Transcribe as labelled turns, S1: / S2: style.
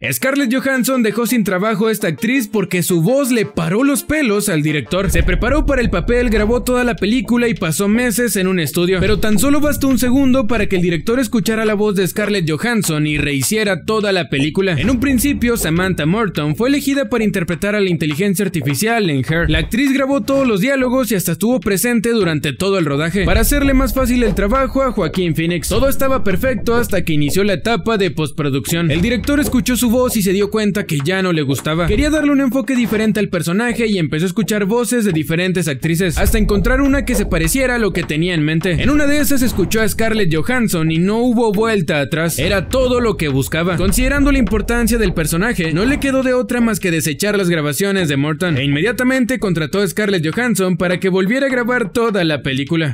S1: Scarlett Johansson dejó sin trabajo a esta actriz porque su voz le paró los pelos al director. Se preparó para el papel, grabó toda la película y pasó meses en un estudio, pero tan solo bastó un segundo para que el director escuchara la voz de Scarlett Johansson y rehiciera toda la película. En un principio, Samantha Morton fue elegida para interpretar a la inteligencia artificial en Her. La actriz grabó todos los diálogos y hasta estuvo presente durante todo el rodaje, para hacerle más fácil el trabajo a Joaquin Phoenix. Todo estaba perfecto hasta que inició la etapa de postproducción. El director escuchó su voz y se dio cuenta que ya no le gustaba. Quería darle un enfoque diferente al personaje y empezó a escuchar voces de diferentes actrices, hasta encontrar una que se pareciera a lo que tenía en mente. En una de esas escuchó a Scarlett Johansson y no hubo vuelta atrás. Era todo lo que buscaba. Considerando la importancia del personaje, no le quedó de otra más que desechar las grabaciones de Morton, e inmediatamente contrató a Scarlett Johansson para que volviera a grabar toda la película.